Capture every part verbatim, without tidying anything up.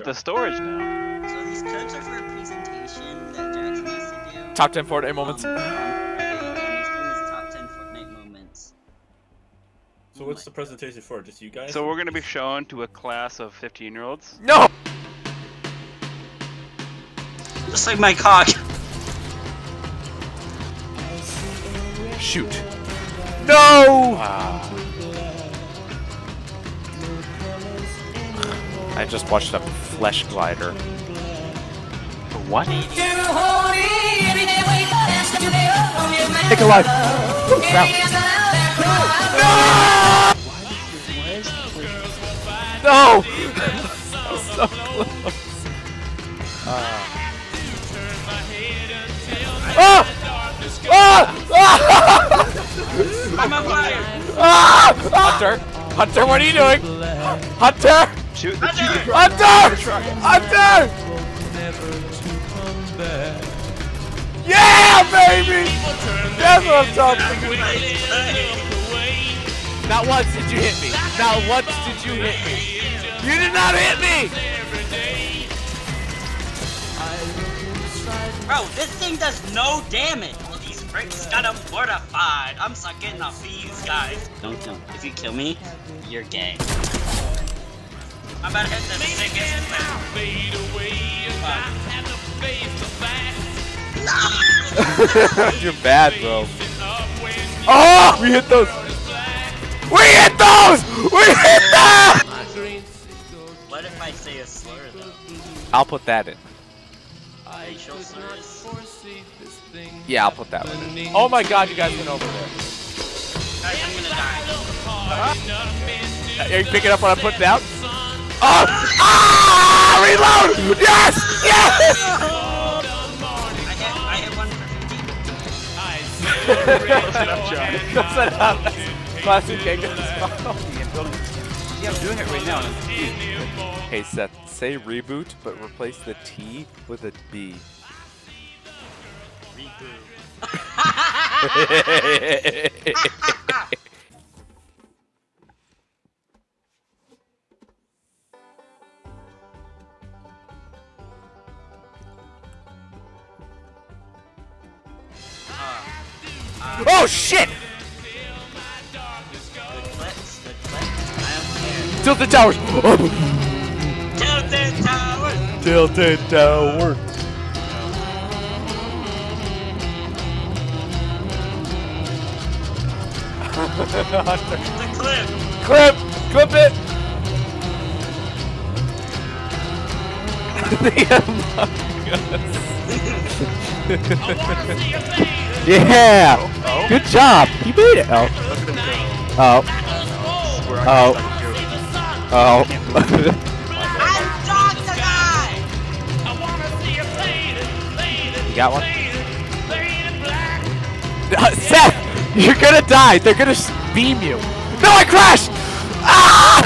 the storage now. So these codes are for a presentation that Jackson has to do. Top ten Fortnite moments. Um, and he's doing his top ten Fortnite moments. So what's the presentation for? Just you guys? So we're gonna be shown to a class of fifteen year olds. No! Just like my cock. Shoot. No! Wow. I just watched a flesh glider. What? Take a life. No! No! So close. Uh. Oh! Oh! I'm on fire! Ah! Hunter! Hunter, what are you doing? Hunter! Shoot the Hunter! Hunter! Hunter! Yeah, baby! That's what I'm talking about. Not once did you hit me. Not once did you hit me. You did not hit me! Bro, this thing does no damage. Well, these bricks got him mortified. I'm sucking the bees, guys. Don't kill me. If you kill me, you're gay. I'm about to hit the biggest No! You're bad, bro. Oh! We hit those! We hit those! We hit those! What if I say a slur, though? I'll put that in. Facial slurs? Yeah, I'll put that one in. Oh my god, you guys went over there. Guys, I'm gonna die. Are you picking up what I'm putting down? Oh! Ah! Reload! Yes! Yes! I hit, I hit one for Close enough, John. Close enough. Classic cake. Yeah, I'm doing it right now. Hey Seth, say reboot, but replace the T with a B. Reboot. Oh shit! Good flips, good flips. I don't care. Tilted towers! Tilted towers! Tilted tower! The clip! Clip! Clip it! Yeah! Oh, oh. Good job! You made it! Oh. Look at him go. Oh. We're Oh. on Oh. I'm John the guy! You got one? Uh, Seth! You're gonna die! They're gonna beam you! No, I crashed! Ah!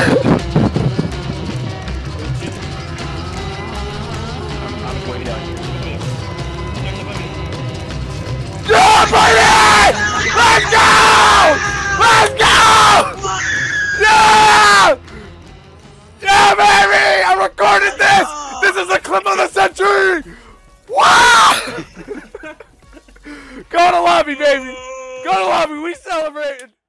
I'm way down here. Yeah, baby! Let's go! Let's go! Yeah! Yeah, baby! I recorded this! This is the clip of the century! Wow! Go to lobby, baby! Go to lobby! We celebrated!